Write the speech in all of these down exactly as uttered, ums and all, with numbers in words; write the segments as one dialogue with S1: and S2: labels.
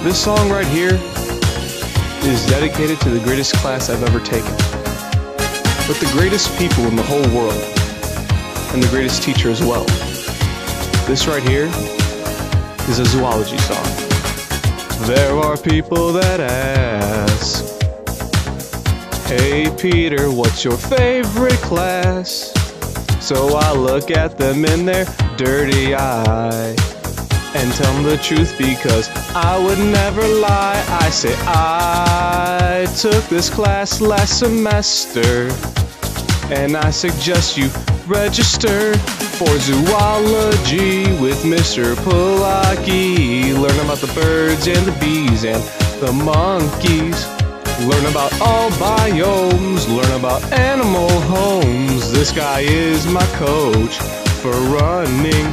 S1: This song right here is dedicated to the greatest class I've ever taken, with the greatest people in the whole world, and the greatest teacher as well. This right here is a zoology song. There are people that ask, "Hey Peter, what's your favorite class?" So I look at them in their dirty eye and tell them the truth, because I would never lie. I say I took this class last semester, and I suggest you register for zoology with Mister Pulaki. Learn about the birds and the bees and the monkeys. Learn about all biomes, learn about animal homes. This guy is my coach for running.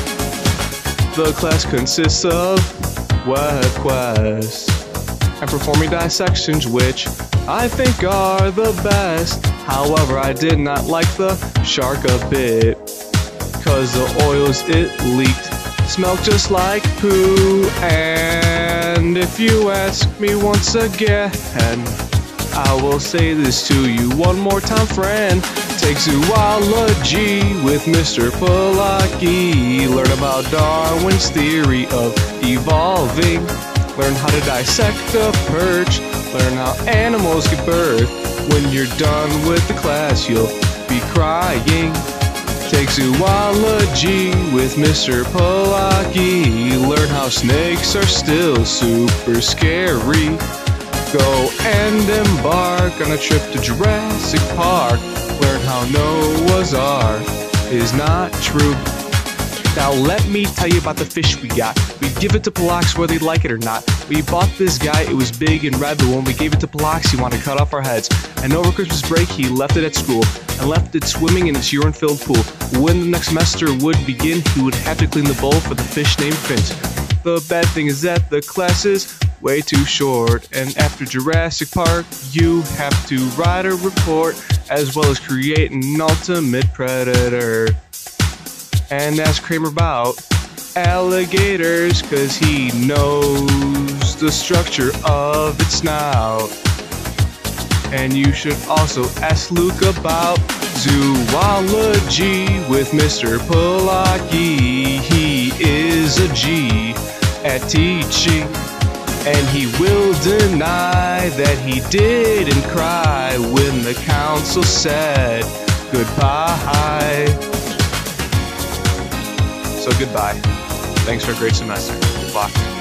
S1: The class consists of web quests and performing dissections, which I think are the best. However, I did not like the shark a bit, cause the oils it leaked smelled just like poo. And if you ask me once again, I will say this to you one more time, friend. Take zoology with Mister Pulaki. Learn about Darwin's theory of evolving. Learn how to dissect a perch. Learn how animals give birth. When you're done with the class, you'll be crying. Take zoology with Mister Pulaki. Learn how snakes are still super scary. Go and embark on a trip to Jurassic Park. Learn how Noah's Ark is not true. Now let me tell you about the fish we got. We give it to Pulax whether they like it or not. We bought this guy, it was big and red, but when we gave it to Pulax, he wanted to cut off our heads. And over Christmas break, he left it at school and left it swimming in its urine-filled pool. When the next semester would begin, he would have to clean the bowl for the fish named Finch. The bad thing is that the class is way too short, and after Jurassic Park, you have to write a report as well as create an ultimate predator. And ask Kramer about alligators, cause he knows the structure of its snout. And you should also ask Luke about zoology with Mister Pulaki. He is a G at teaching, and he will deny that he didn't cry when the council said goodbye. So goodbye. Thanks for a great semester. Good luck.